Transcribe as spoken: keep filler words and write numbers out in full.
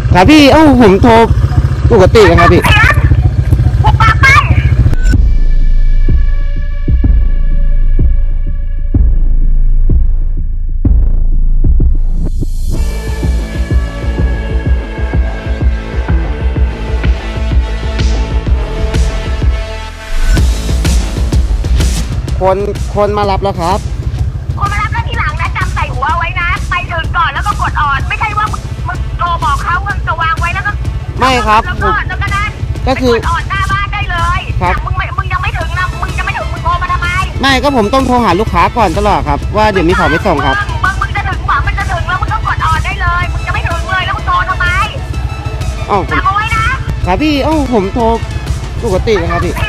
ครับพี่เอ้าผมโทรปกตินะครับพี่คนคนมารับแล้วครับคนมารับแล้วทีหลังนะจำใส่หัวไว้นะไปถึงก่อนแล้วก็กดออดไม่ใช่ว่ามึงมึงโทรบอกเขามึงจะวางไว้แล้วก็ไม่ครับแล้วก็แล้วก็นั่นก็คือกดออดหน้าบ้านได้เลยครับมึงไม่มึงยังไม่ถึงนะมึงยังไม่ถึงมึงโทรมาทำไมไม่ก็ผมต้องโทรหาลูกค้าก่อนตลอดครับว่าเดี๋ยวมีของไปส่งครับมึงมึงจะถึงหวังมันจะถึงแล้วมึงก็กดออดได้เลยมึงจะไม่ถึงเลยแล้วมึงโทรทำไมอ๋อจำเอาไว้นะครับพี่เอ้าผมโทรปกตินะครับพี่